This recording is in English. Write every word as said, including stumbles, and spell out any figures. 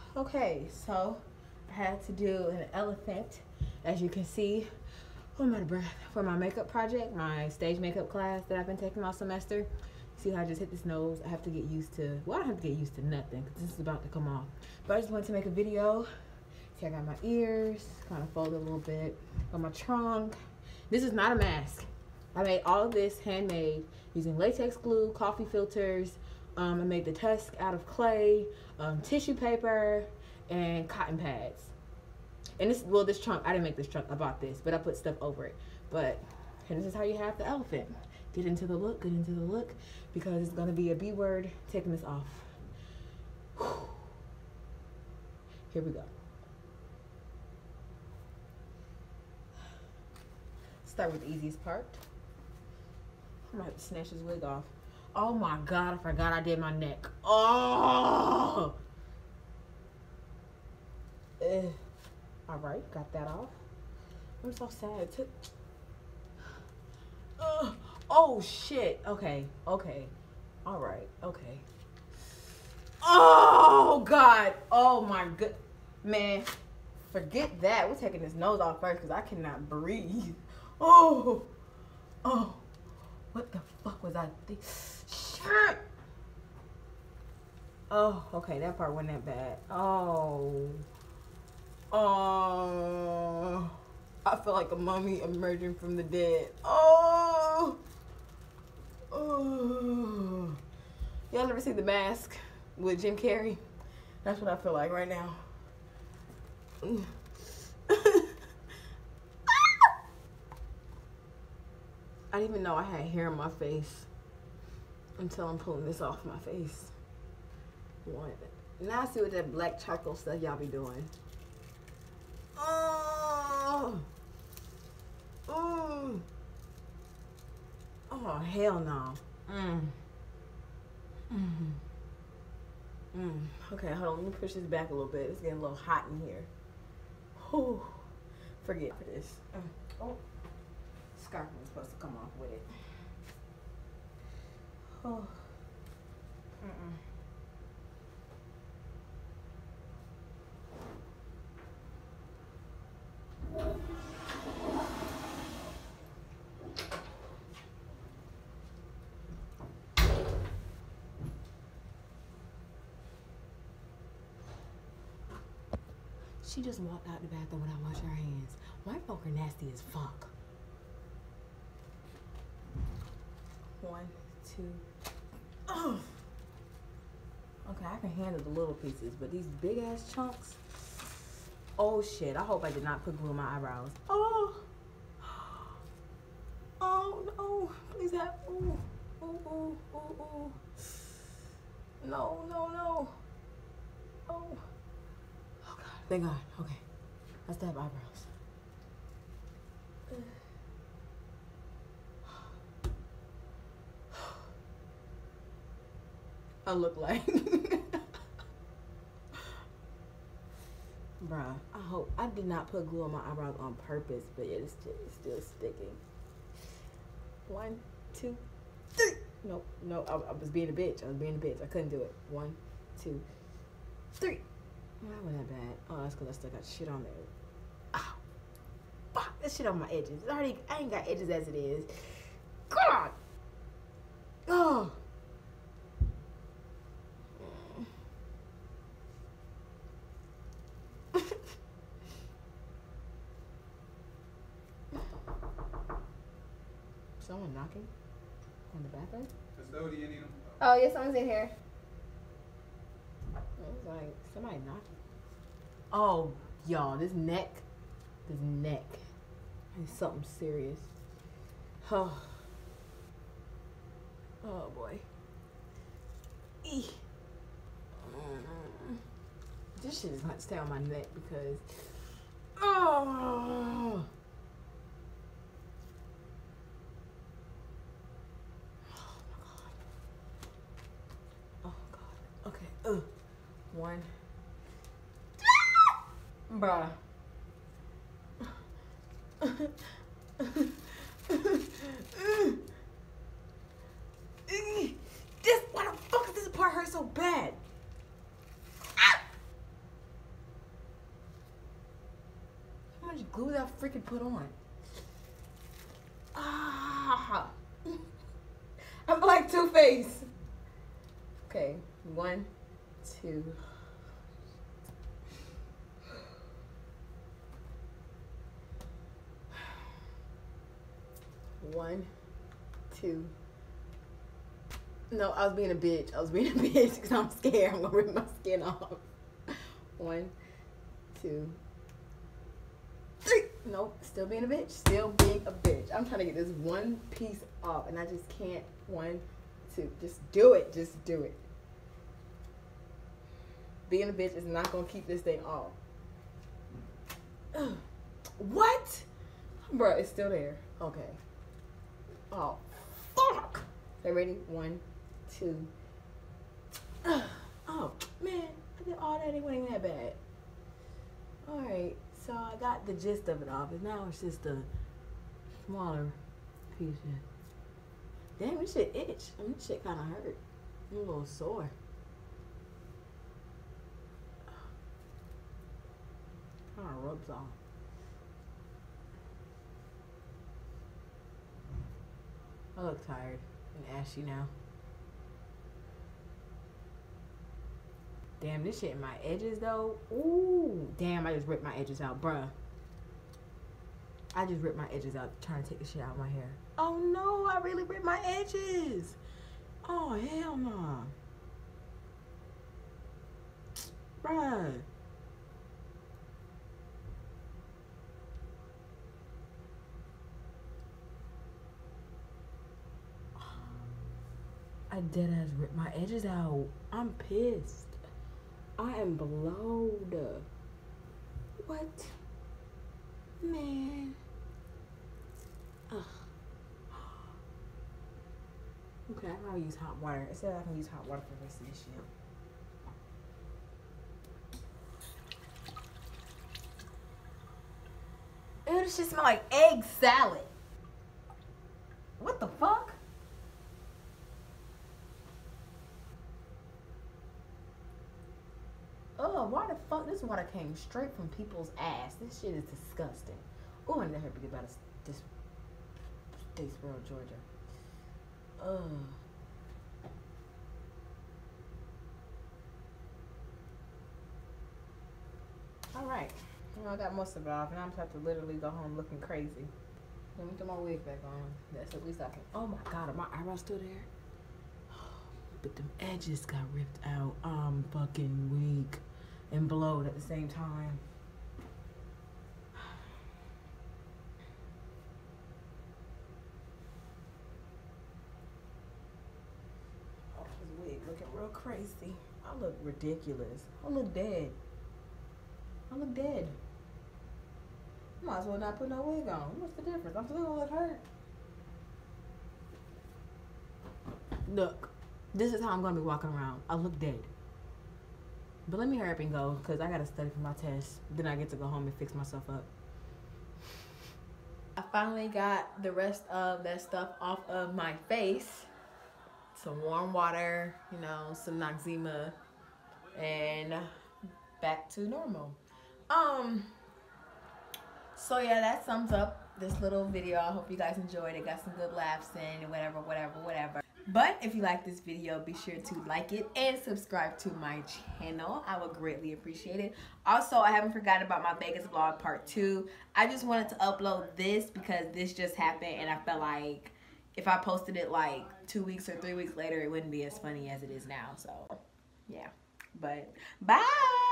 Okay, so I had to do an elephant, as you can see. Oh, I'm out of breath. For my makeup project, my stage makeup class that I've been taking all semester. See how I just hit this nose? I have to get used to, well, I don't have to get used to nothing because this is about to come off. But I just wanted to make a video. See, I got my ears, kind of folded a little bit. Got my trunk. This is not a mask. I made all of this handmade using latex glue, coffee filters. Um, I made the tusk out of clay, um, tissue paper, and cotton pads. And this, well, this trunk, I didn't make this trunk, I bought this, but I put stuff over it. But, and this is how you have the elephant. Get into the look, get into the look, because it's gonna be a B word, taking this off. Whew. Here we go. Start with the easiest part. I'm gonna have to snatch this wig off. Oh my God, I forgot I did my neck. Oh! Ugh. All right, got that off. I'm so sad. It took... Ugh. Oh shit. Okay, okay. All right, okay. Oh God. Oh my good man. Forget that. We're taking this nose off first because I cannot breathe. Oh. Oh. What the fuck was I thinking? Shit. Oh, okay. That part wasn't that bad. Oh. Oh, I feel like a mummy emerging from the dead. Oh, oh. Y'all ever see The Mask with Jim Carrey? That's what I feel like right now. I didn't even know I had hair on my face until I'm pulling this off my face. One. Now I see what that black charcoal stuff y'all be doing. Oh, oh, oh, hell no. Mm. Mm. Mm. Okay, hold on. Let me push this back a little bit. It's getting a little hot in here. Whew. Forget for this. Mm. Oh, scarf was supposed to come off with it. Oh. Mm-mm. She just walked out the bathroom without washing her hands. White folk are nasty as fuck. One, two. Oh. Okay, I can handle the little pieces, but these big ass chunks. Oh shit, I hope I did not put glue on my eyebrows. Oh. Oh no, please have, ooh, ooh, ooh, ooh, ooh. No, no, no. Oh. Oh God, thank God, okay. I still have eyebrows. I look like. Bruh, I hope, I did not put glue on my eyebrows on purpose, but it's, just, it's still sticking. One, two, three. Nope, no, I, I was being a bitch. I was being a bitch. I couldn't do it. One, two, three. Oh, that wasn't that bad. Oh, that's because I still got shit on there. Ow. Fuck, that shit on my edges. It's already, I ain't got edges as it is. God. Oh. Someone knocking on the bathroom? Custodian, you know. Oh, yeah, someone's in here. It was like somebody knocking. Oh, y'all, this neck, this neck is something serious. Oh, oh boy. Eeh. Mm. This shit is going to stay on my neck because, oh. Uh, one. Bruh. This, why the fuck does this part hurt so bad? much glue did I freaking put on? Ah. I'm like Two-Face. Okay, one, two. One, two. No, I was being a bitch. I was being a bitch because I'm scared. I'm gonna rip my skin off. One, two, three. Nope, still being a bitch. Still being a bitch. I'm trying to get this one piece off and I just can't. One, two. Just do it. Just do it. Being a bitch is not gonna keep this thing off. Ugh. What? Bruh, it's still there. Okay. Oh, fuck. Okay, ready? One, two. Ugh. Oh, man. I did all that. It wasn't even that bad. Alright. So I got the gist of it off. And now it's just a smaller piece. Damn, this shit itch. I mean, this shit kind of hurt. I'm a little sore. Kind of rubs off. I look tired and ashy now. Damn, this shit in my edges though. Ooh, damn, I just ripped my edges out, bruh. I just ripped my edges out trying to take the shit out of my hair. Oh no, I really ripped my edges. Oh, hell no. Bruh. I dead ass ripped my edges out. I'm pissed. I am blowed. What? Man. Ugh. Okay, I'm gonna use hot water. It said I can use hot water for the rest of this shit. Ew, this shit smell like egg salad. What the fuck? Oh, why the fuck? This water came straight from people's ass. This shit is disgusting. Oh, I never heard about this, this Statesboro, Georgia. Ugh. Alright. Well, I got most of it off, and I'm about to literally go home looking crazy. Let me throw my wig back on. That's at least I can. Oh my god, are my eyebrows still there? But them edges got ripped out. I'm fucking weak and blowed at the same time. Oh, this wig looking real crazy. I look ridiculous. I look dead. I look dead. Might as well not put no wig on. What's the difference? I'm still gonna look hurt. Look. This is how I'm going to be walking around. I look dead. But let me hurry up and go because I got to study for my test. Then I get to go home and fix myself up. I finally got the rest of that stuff off of my face. Some warm water, you know, some Noxzema, and back to normal. Um. So yeah, that sums up this little video. I hope you guys enjoyed it. Got some good laughs in and whatever, whatever, whatever. But if you like this video, be sure to like it and subscribe to my channel. I would greatly appreciate it. Also, I haven't forgotten about my Vegas vlog part two. I just wanted to upload this because this just happened and I felt like if I posted it like two weeks or three weeks later, it wouldn't be as funny as it is now. So, yeah. But, bye!